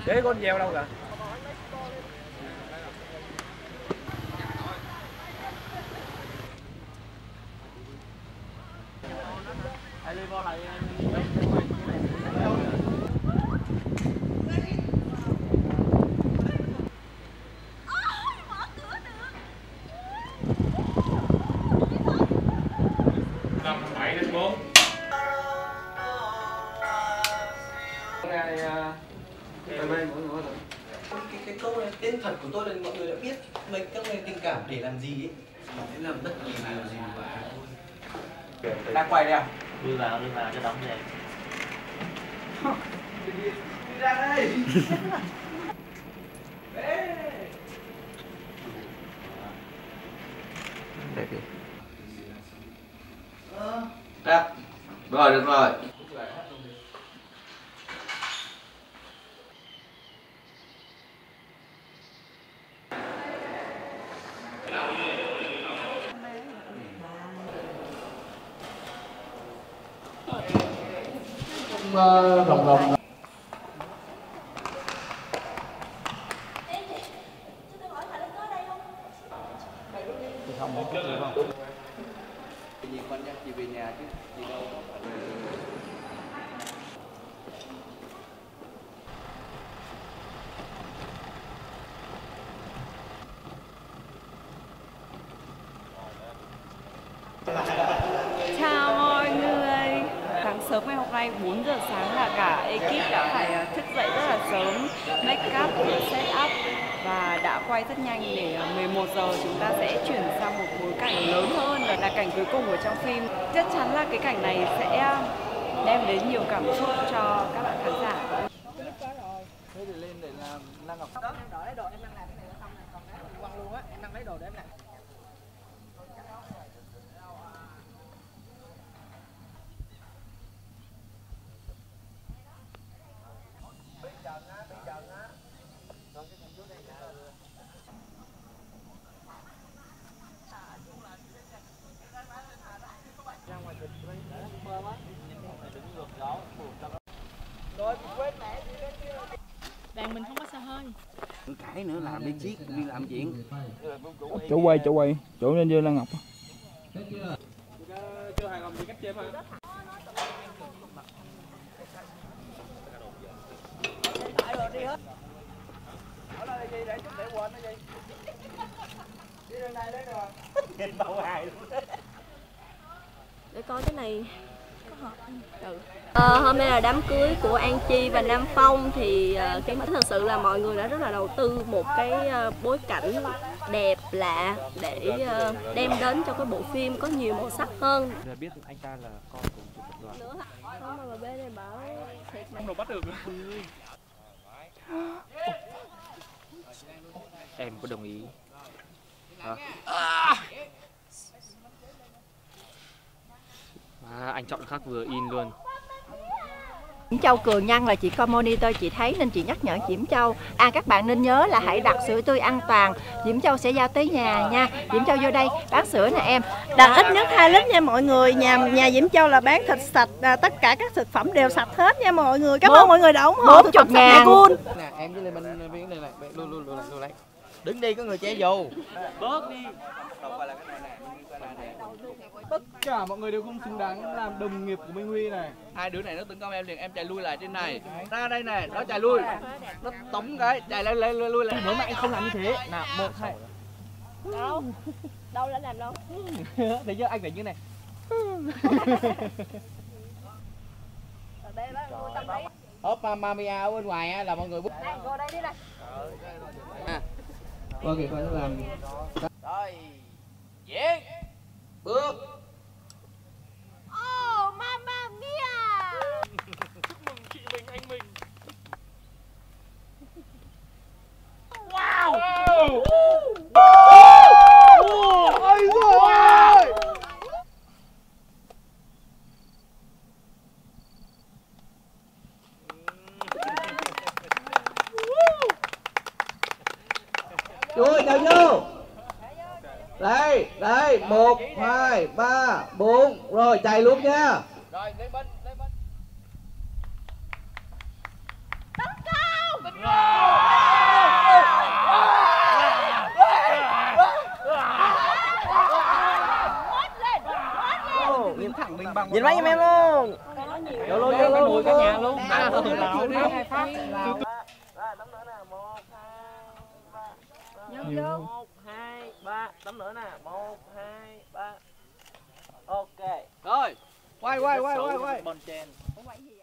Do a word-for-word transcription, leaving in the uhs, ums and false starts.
Để con dao đâu kìa. Năm bảy đến bốn. Cái, cái câu này, tên thật của tôi là mọi người đã biết. Mấy câu này tình cảm để làm gì ấy? Để làm bất kỳ điều gì mà thôi. Đang quay đây à? Đưa vào, đưa vào cho đóng về. Đi ra đây. Đẹp đi. Đẹp. Rồi, được rồi. Rồng rồng. Nhìn con nhá, chị về nhà chứ, chị đâu có phải. Chào mọi người. Sáng sớm ngày hôm nay bốn giờ sáng là cả ekip đã phải thức dậy rất là sớm, make up, set up và đã quay rất nhanh để mười một giờ chúng ta sẽ chuyển sang một bối cảnh lớn hơn, là cảnh cuối cùng ở trong phim. Chắc chắn là cái cảnh này sẽ đem đến nhiều cảm xúc cho các bạn khán giả. Thế thì lên để làm Lan Ngọc. Đó, em đợi lấy đồ, em đang làm cái này nó xong này, còn cái mình quăng luôn á, em đang lấy đồ để em làm. Đàn mình không có xe hơi. Cái nữa làm đi chiếc, đi làm chuyện. Chỗ quay, chỗ quay, chỗ lên dưa Lan Ngọc. Chưa hài lòng gì cách chêm hả? Đi hết. Ở đây là gì để chút để quên nó gì? Đi đường này đấy rồi. Nhìn bao hài luôn. Để coi cái này có hợp không? Ừ. À, hôm nay là đám cưới của An Chi và Nam Phong thì uh, cái thật sự là mọi người đã rất là đầu tư một cái uh, bối cảnh đẹp lạ để uh, đem đến cho cái bộ phim có nhiều màu sắc hơn. Rồi biết anh ta là con của chủ tập đoàn. Nữa hả? Không mà bên này bảo thiệt mà. Không đâu bắt được. Em có đồng ý. À. À, anh chọn khác vừa in luôn. Diễm Châu cười nhăn là chị coi monitor chị thấy nên chị nhắc nhở Diễm Châu. À các bạn nên nhớ là hãy đặt sữa tươi an toàn. Diễm Châu sẽ giao tới nhà nha. Diễm Châu vô đây bán sữa nè em. Đặt ít nhất hai lít nha mọi người. Nhà nhà Diễm Châu là bán thịt sạch, à, tất cả các thực phẩm đều sạch hết nha mọi người. Cảm ơn mọi người đã ủng hộ thực phẩm sạch cool. Nè, em với Lê Minh viên này này, luôn luôn luôn luôn lấy. Đứng đi có người che dù. Bớt đi. Tất cả mọi người đều không xứng đáng làm đồng nghiệp của Minh Huy này. Hai đứa này nó tấn công em liền, em chạy lui lại trên này. Ra đây này, nó chạy lui. Nó tống cái, chạy lên lên lui lại. Nếu mà anh không làm như thế, nào, một hai. Đâu? Đâu đã làm đâu? Thấy chưa, anh phải như này. Hốp Mamia ở bên ngoài là mọi người bút. Ngồi đây đi này. À. Qua kìa coi nó làm. Rồi. Diễn. Bước. Oh, Mamma Mia. Chúc mừng chị mình, anh mình. Wow. Wow. Ôi giời ơi. Chui chào vô. Đây, đây, một, hai, ba, bốn. Rồi chạy luôn nha. Rồi lên bên, lên bên. Tấn công. Nhìn thẳng mình bằng Nhìn máy giùm em luôn. Vô luôn, vô luôn, cả nhà luôn. À, Tao thôi, tao đi. hai phát. Tấm nữa nè, một, hai, ba. Vô vô. Một, hai, ba. Tấm nữa nè, một, hai, ba. Ok. Rồi, quay quay quay quay quay. Bon chen.